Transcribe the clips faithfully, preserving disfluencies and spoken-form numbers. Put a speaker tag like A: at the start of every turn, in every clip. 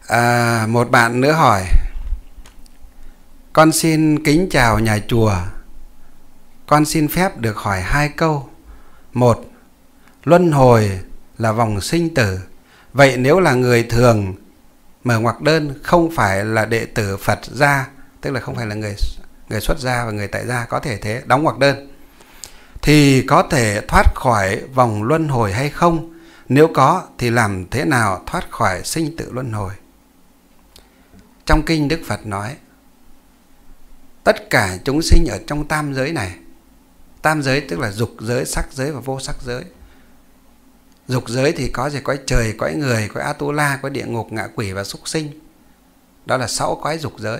A: À, một bạn nữa hỏi: con xin kính chào nhà chùa, con xin phép được hỏi hai câu. Một, luân hồi là vòng sinh tử, vậy nếu là người thường mở ngoặc đơn, không phải là đệ tử Phật gia, tức là không phải là người người xuất gia và người tại gia, có thể thế, đóng ngoặc đơn, thì có thể thoát khỏi vòng luân hồi hay không? Nếu có thì làm thế nào thoát khỏi sinh tử luân hồi? Trong kinh Đức Phật nói tất cả chúng sinh ở trong tam giới này, tam giới tức là dục giới, sắc giới và vô sắc giới. Dục giới thì có gì? Cõi trời, cõi người, cõi Atula, cõi địa ngục, ngạ quỷ và súc sinh. Đó là sáu cõi dục giới.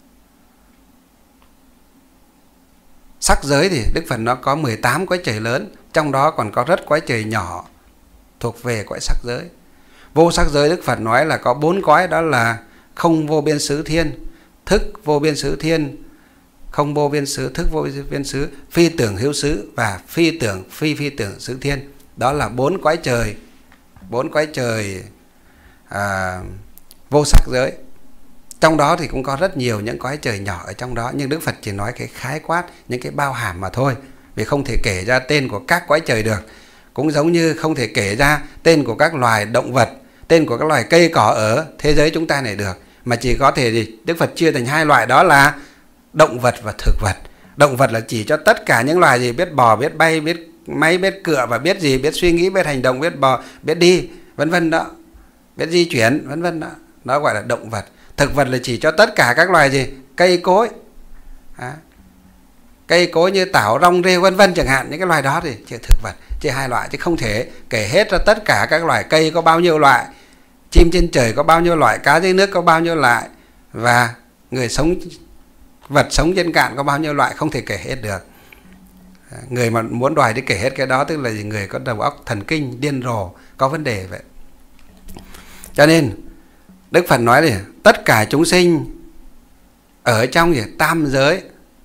A: Sắc giới thì Đức Phật nó có mười tám cõi trời lớn, trong đó còn có rất cõi trời nhỏ thuộc về cõi sắc giới. Vô sắc giới Đức Phật nói là có bốn cõi, đó là không vô biên xứ thiên, thức vô biên xứ thiên, không vô biên xứ, thức vô biên xứ, phi tưởng hữu xứ và phi tưởng phi phi tưởng xứ thiên. Đó là bốn cõi trời, bốn cõi trời à, vô sắc giới. Trong đó thì cũng có rất nhiều những cõi trời nhỏ ở trong đó, nhưng Đức Phật chỉ nói cái khái quát, những cái bao hàm mà thôi, vì không thể kể ra tên của các cõi trời được. Cũng giống như không thể kể ra tên của các loài động vật, tên của các loài cây cỏ ở thế giới chúng ta này được, mà chỉ có thể gì? Đức Phật chia thành hai loại, đó là động vật và thực vật. Động vật là chỉ cho tất cả những loài gì? Biết bò, biết bay, biết máy, biết cựa và biết gì? Biết suy nghĩ, biết hành động, biết bò, biết đi, vân vân đó, biết di chuyển, vân vân đó. Đó gọi là động vật. Thực vật là chỉ cho tất cả các loài gì? Cây cối, à, cây cối như tảo, rong, rêu, vân vân chẳng hạn. Những cái loài đó thì chỉ thực vật, chỉ hai loại, chứ không thể kể hết ra tất cả các loài. Cây có bao nhiêu loại, chim trên trời có bao nhiêu loại, cá dưới nước có bao nhiêu loại, và người sống, vật sống trên cạn có bao nhiêu loại, không thể kể hết được. Người mà muốn đòi đi kể hết cái đó tức là người có đầu óc thần kinh điên rồ, có vấn đề vậy. Cho nên Đức Phật nói là tất cả chúng sinh ở trong tam giới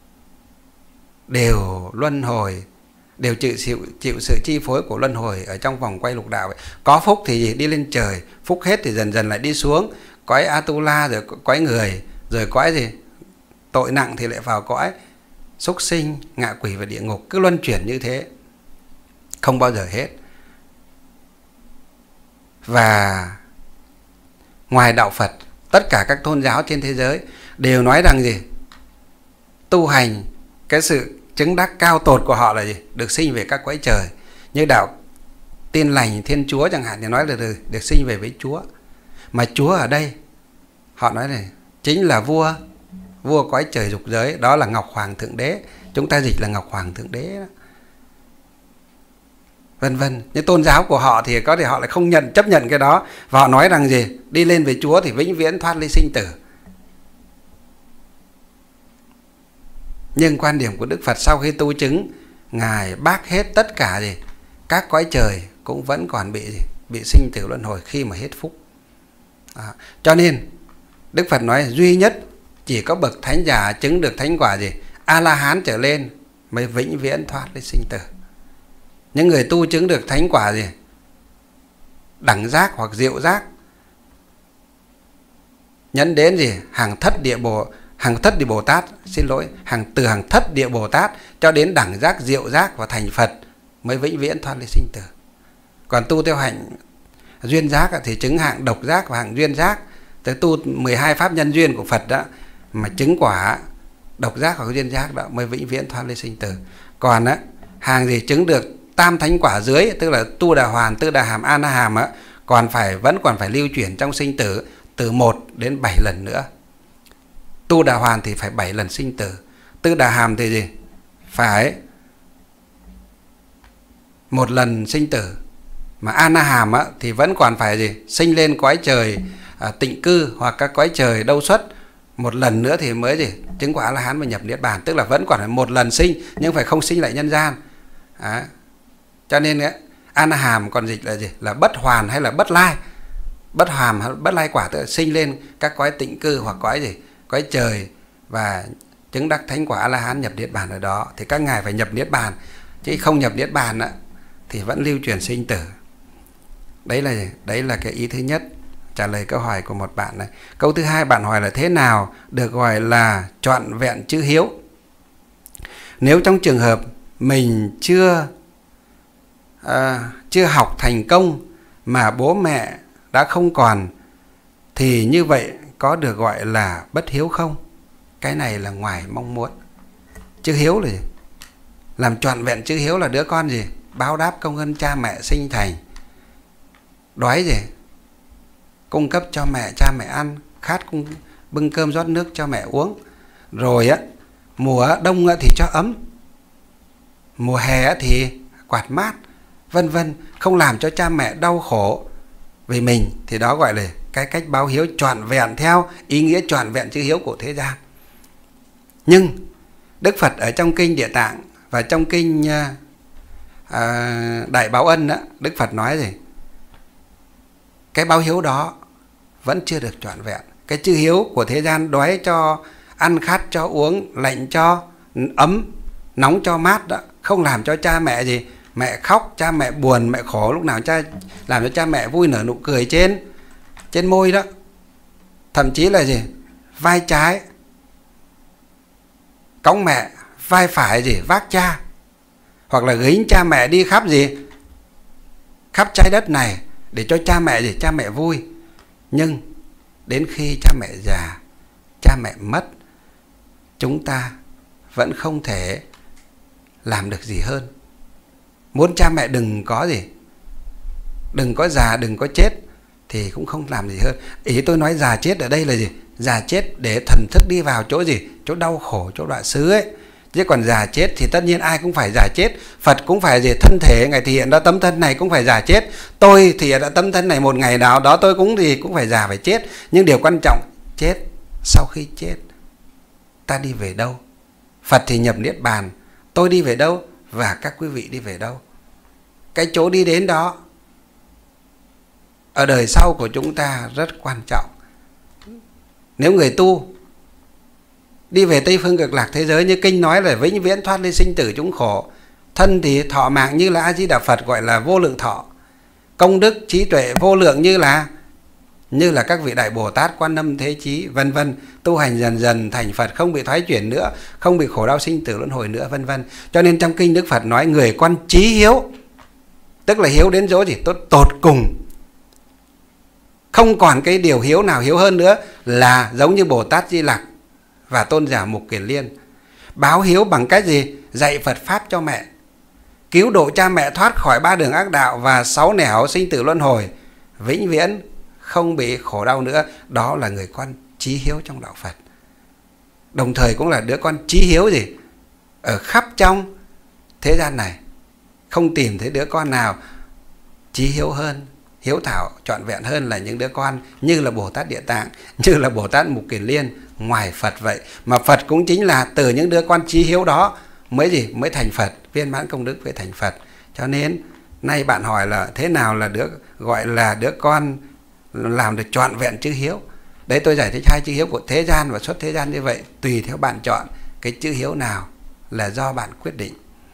A: đều luân hồi, đều chịu, chịu, chịu sự chi phối của luân hồi ở trong vòng quay lục đạo vậy. Có phúc thì gì? Đi lên trời, phúc hết thì dần dần lại đi xuống cõi Atula, rồi cõi người, rồi cõi gì? Tội nặng thì lại vào cõi súc sinh, ngạ quỷ và địa ngục, cứ luân chuyển như thế, không bao giờ hết. Và ngoài đạo Phật, tất cả các tôn giáo trên thế giới đều nói rằng gì? Tu hành, cái sự chứng đắc cao tột của họ là gì? Được sinh về các cõi trời. Như đạo Tin Lành Thiên Chúa chẳng hạn thì nói là được, được sinh về với Chúa. Mà Chúa ở đây họ nói này chính là vua, vua cõi trời dục giới, đó là Ngọc Hoàng Thượng Đế. Chúng ta dịch là Ngọc Hoàng Thượng Đế đó, vân vân. Nhưng tôn giáo của họ thì có thể họ lại không nhận, chấp nhận cái đó, và họ nói rằng gì? Đi lên về Chúa thì vĩnh viễn thoát ly sinh tử. Nhưng quan điểm của Đức Phật sau khi tu chứng, Ngài bác hết tất cả gì? Các cõi trời cũng vẫn còn bị gì? Bị sinh tử luân hồi khi mà hết phúc. À, cho nên Đức Phật nói duy nhất chỉ có bậc thánh giả chứng được thánh quả gì? A-la-hán trở lên mới vĩnh viễn thoát ly sinh tử. Những người tu chứng được thánh quả gì? Đẳng giác hoặc diệu giác, nhấn đến gì? Hàng thất địa bồ, hàng thất địa Bồ Tát, xin lỗi, hàng từ hàng thất địa Bồ Tát cho đến đẳng giác, diệu giác và thành Phật mới vĩnh viễn thoát ly sinh tử. Còn tu theo hạnh duyên giác thì chứng hạng độc giác và hạng duyên giác, tới tu mười hai pháp nhân duyên của Phật đó, mà chứng quả độc giác hoặc duyên giác đó mới vĩnh viễn thoát ly sinh tử. Còn á, hàng gì chứng được tam thánh quả dưới, tức là tu đà hoàn, tư đà hàm, a na hàm á, còn phải vẫn còn phải lưu chuyển trong sinh tử từ một đến bảy lần nữa. Tu đà hoàn thì phải bảy lần sinh tử, tư đà hàm thì gì? Phải một lần sinh tử, mà a na hàm á, thì vẫn còn phải gì? Sinh lên cõi trời à, tịnh cư hoặc các cõi trời đâu xuất một lần nữa thì mới gì? Chứng quả A-la-hán và nhập niết bàn, tức là vẫn còn phải một lần sinh nhưng phải không sinh lại nhân gian. À, cho nên ấy, a na hàm còn dịch là gì? Là bất hoàn hay là bất lai. Bất hàm hay bất lai quả, tức là sinh lên các cõi tịnh cư hoặc cõi gì? Cõi trời và chứng đắc thánh quả A-la-hán nhập niết bàn ở đó, thì các ngài phải nhập niết bàn, chứ không nhập niết bàn á, thì vẫn lưu truyền sinh tử. Đấy là đấy là cái ý thứ nhất. trả lời câu hỏi của một bạn này. Câu thứ hai bạn hỏi là thế nào được gọi là trọn vẹn chữ hiếu? Nếu trong trường hợp mình chưa à, chưa học thành công mà bố mẹ đã không còn, thì như vậy có được gọi là bất hiếu không? Cái này là ngoài mong muốn. Chữ hiếu là gì? Làm trọn vẹn chữ hiếu là đứa con gì? Báo đáp công ơn cha mẹ sinh thành. Đói gì? Cung cấp cho mẹ cha mẹ ăn. Khát cung bưng cơm rót nước cho mẹ uống. Rồi á, mùa đông thì cho ấm, mùa hè thì quạt mát, vân vân. Không làm cho cha mẹ đau khổ vì mình, thì đó gọi là cái cách báo hiếu trọn vẹn theo ý nghĩa trọn vẹn chữ hiếu của thế gian. Nhưng Đức Phật ở trong kinh Địa Tạng và trong kinh à, Đại Báo Ân đó, Đức Phật nói gì? Cái báo hiếu đó vẫn chưa được trọn vẹn. Cái chữ hiếu của thế gian đói cho ăn, khát cho uống, lạnh cho ấm, nóng cho mát đó, không làm cho cha mẹ gì? Mẹ khóc, cha mẹ buồn, mẹ khổ, lúc nào cha làm cho cha mẹ vui nở nụ cười trên trên môi đó. Thậm chí là gì? Vai trái cõng mẹ, vai phải gì? Vác cha. Hoặc là gánh cha mẹ đi khắp gì? Khắp trái đất này để cho cha mẹ gì? Cha mẹ vui. Nhưng đến khi cha mẹ già, cha mẹ mất, chúng ta vẫn không thể làm được gì hơn. Muốn cha mẹ đừng có gì? Đừng có già, đừng có chết thì cũng không làm gì hơn. Ý tôi nói già chết ở đây là gì? Già chết để thần thức đi vào chỗ gì? Chỗ đau khổ, chỗ đoạn xứ ấy. Chứ còn già chết thì tất nhiên ai cũng phải già chết. Phật cũng phải gì? Thân thể Ngài thể hiện ra tấm thân này cũng phải già chết. Tôi thì đã tấm thân này một ngày nào đó tôi cũng thì cũng phải già phải chết. Nhưng điều quan trọng, chết, sau khi chết ta đi về đâu? Phật thì nhập Niết Bàn, tôi đi về đâu? Và các quý vị đi về đâu? Cái chỗ đi đến đó ở đời sau của chúng ta rất quan trọng. Nếu người tu đi về Tây Phương Cực Lạc thế giới, như kinh nói là vĩnh viễn thoát ly sinh tử chúng khổ. Thân thì thọ mạng như là A Di Đà Phật gọi là vô lượng thọ. Công đức trí tuệ vô lượng như là như là các vị đại Bồ Tát, Quan Âm, Thế Chí, vân vân. Tu hành dần dần thành Phật, không bị thoái chuyển nữa, không bị khổ đau sinh tử luân hồi nữa, vân vân. Cho nên trong kinh Đức Phật nói người con chí hiếu, tức là hiếu đến chỗ gì? Tốt tột cùng. Không còn cái điều hiếu nào hiếu hơn nữa, là giống như Bồ Tát Di Lặc và tôn giả Mục Kiền Liên. Báo hiếu bằng cách gì? Dạy Phật Pháp cho mẹ, cứu độ cha mẹ thoát khỏi ba đường ác đạo và sáu nẻo sinh tử luân hồi, vĩnh viễn không bị khổ đau nữa. Đó là người con chí hiếu trong đạo Phật. Đồng thời cũng là đứa con chí hiếu gì? Ở khắp trong thế gian này không tìm thấy đứa con nào chí hiếu hơn, hiếu thảo trọn vẹn hơn là những đứa con như là Bồ Tát Địa Tạng, như là Bồ Tát Mục Kiền Liên ngoài Phật vậy. Mà Phật cũng chính là từ những đứa con chí hiếu đó mới gì? Mới thành Phật, viên mãn công đức mới thành Phật. Cho nên nay bạn hỏi là thế nào là đứa gọi là đứa con làm được trọn vẹn chữ hiếu. Đấy, tôi giải thích hai chữ hiếu của thế gian và xuất thế gian như vậy. Tùy theo bạn chọn cái chữ hiếu nào là do bạn quyết định.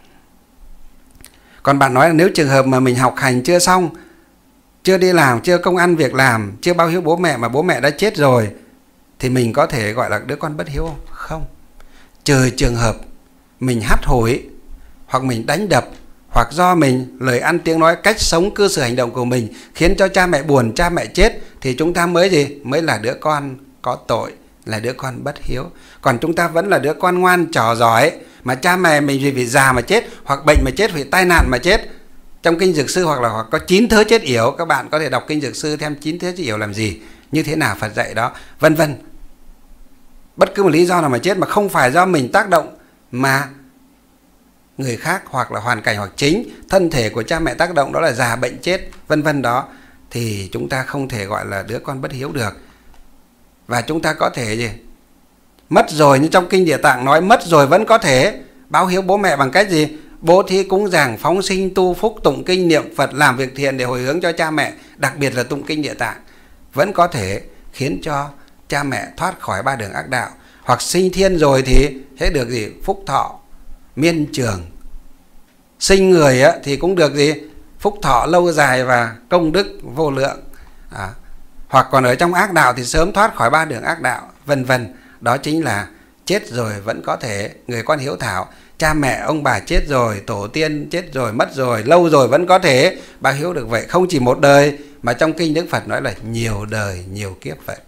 A: Còn bạn nói là nếu trường hợp mà mình học hành chưa xong, chưa đi làm, chưa công ăn việc làm, chưa báo hiếu bố mẹ mà bố mẹ đã chết rồi, thì mình có thể gọi là đứa con bất hiếu không? Không. Trừ trường hợp mình hắt hủi, hoặc mình đánh đập, hoặc do mình lời ăn tiếng nói, cách sống cư xử hành động của mình khiến cho cha mẹ buồn, cha mẹ chết, thì chúng ta mới gì? Mới là đứa con có tội, là đứa con bất hiếu. Còn chúng ta vẫn là đứa con ngoan trò giỏi, mà cha mẹ mình vì, vì già mà chết, hoặc bệnh mà chết, vì tai nạn mà chết. Trong kinh Dược Sư hoặc là hoặc có chín thớ chết yểu, các bạn có thể đọc kinh Dược Sư thêm chín thớ chết yểu làm gì, như thế nào Phật dạy đó, vân vân. Bất cứ một lý do nào mà chết mà không phải do mình tác động, mà người khác hoặc là hoàn cảnh hoặc chính thân thể của cha mẹ tác động, đó là già bệnh chết, vân vân đó, thì chúng ta không thể gọi là đứa con bất hiếu được. Và chúng ta có thể gì? Mất rồi, như trong kinh Địa Tạng nói, mất rồi vẫn có thể báo hiếu bố mẹ bằng cách gì? Bố thí cúng dường, phóng sinh, tu phúc, tụng kinh, niệm Phật, làm việc thiện để hồi hướng cho cha mẹ, đặc biệt là tụng kinh Địa Tạng, vẫn có thể khiến cho cha mẹ thoát khỏi ba đường ác đạo. Hoặc sinh thiên rồi thì sẽ được gì? Phúc thọ miên trường. Sinh người á, thì cũng được gì? Phúc thọ lâu dài và công đức vô lượng. À, Hoặc còn ở trong ác đạo thì sớm thoát khỏi ba đường ác đạo, vân vân. Đó chính là chết rồi vẫn có thể, người con hiếu thảo, cha mẹ ông bà chết rồi, tổ tiên chết rồi, mất rồi, lâu rồi vẫn có thể báo hiếu được vậy. Không chỉ một đời, mà trong kinh Đức Phật nói là nhiều đời, nhiều kiếp vậy.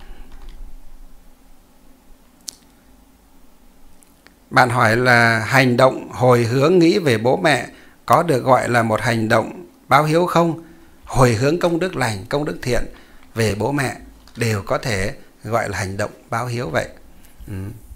A: Bạn hỏi là hành động hồi hướng nghĩ về bố mẹ có được gọi là một hành động báo hiếu không? Hồi hướng công đức lành, công đức thiện về bố mẹ đều có thể gọi là hành động báo hiếu vậy. Ừ.